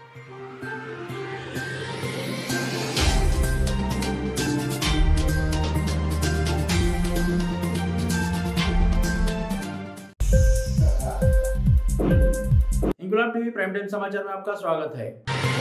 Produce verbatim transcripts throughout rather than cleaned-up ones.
इंकुलाब TV prime time समाचार में आपका स्वागत है।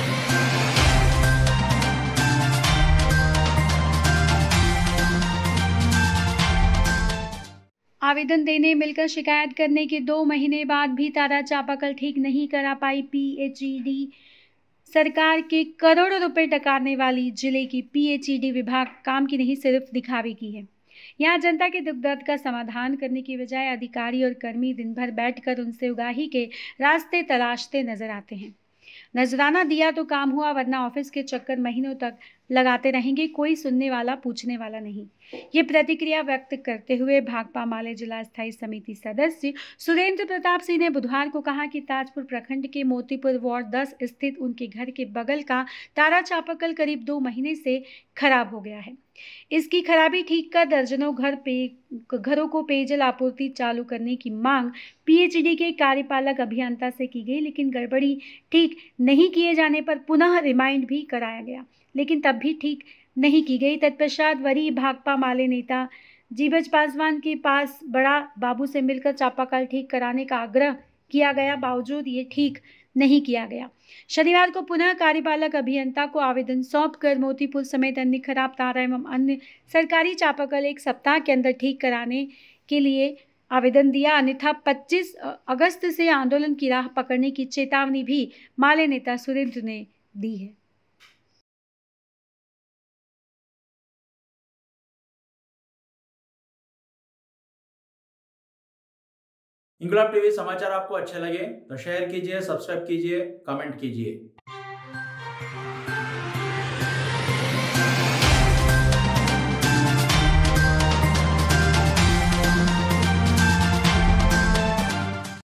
आवेदन देने मिलकर शिकायत करने के दो महीने बाद भी तारा चापाकल ठीक नहीं करा पाई पीएचईडी। सरकार के करोड़ों रुपए टकारने वाली जिले की पीएचईडी विभाग काम की नहीं सिर्फ दिखावे की है। यहाँ जनता के दुख दर्द का समाधान करने की बजाय अधिकारी और कर्मी दिन भर बैठकर उनसे उगाही के रास्ते तलाशते नजर आते हैं। नजराना दिया तो काम हुआ, वरना ऑफिस के चक्कर महीनों तक लगाते रहेंगे, कोई सुनने वाला पूछने वाला नहीं। ये प्रतिक्रिया व्यक्त करते हुए भाकपा माले जिला स्थायी समिति सदस्य सुरेंद्र प्रताप सिंह ने बुधवार को कहा कि ताजपुर प्रखंड के मोतीपुर वार्ड दस स्थित उनके घर के बगल का तारा चापाकल करीब दो महीने से खराब हो गया है। इसकी खराबी ठीक कर दर्जनों घर पे घरों को पेयजल आपूर्ति चालू करने की मांग पीएचईडी के कार्यपालक अभियंता से की गई, लेकिन गड़बड़ी ठीक नहीं किए जाने पर पुनः रिमाइंड भी कराया गया, लेकिन तब भी ठीक नहीं की गई। तत्पश्चात वरीय भाकपा माले नेता जीबज पासवान के पास बड़ा बाबू से मिलकर चापाकल ठीक कराने का आग्रह किया गया, बावजूद ये ठीक नहीं किया गया। शनिवार को पुनः कार्यपालक अभियंता को आवेदन सौंपकर मोतीपुर समेत अन्य खराब तारा एवं अन्य सरकारी चापाकल एक सप्ताह के अंदर ठीक कराने के लिए आवेदन दिया, अन्यथा पच्चीस अगस्त से आंदोलन की राह पकड़ने की चेतावनी भी माले नेता सुरेंद्र ने दी है। इंकुलाब टीवी समाचार आपको अच्छे लगे तो शेयर कीजिए, सब्सक्राइब कीजिए, कमेंट कीजिए।